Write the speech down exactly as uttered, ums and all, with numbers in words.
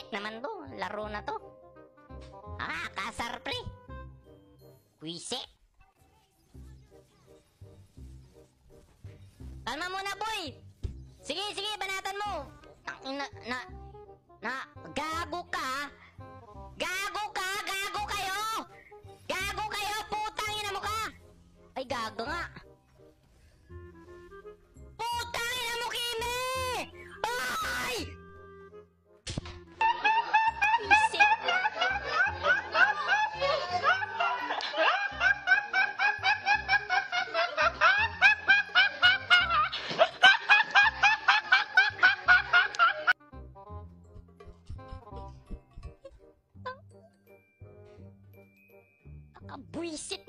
Buisit naman to. Laro na to. Ah, kasar pre. Buisit. Kalma muna, boy. Sige, sige, banatan mo. Na, na, na, gago ka. Gago ka, gago kayo. Gago kayo, putang ina mo ka. Ay, gago nga. Putang ina mo, Kimi. Ay! Buisit. Buisit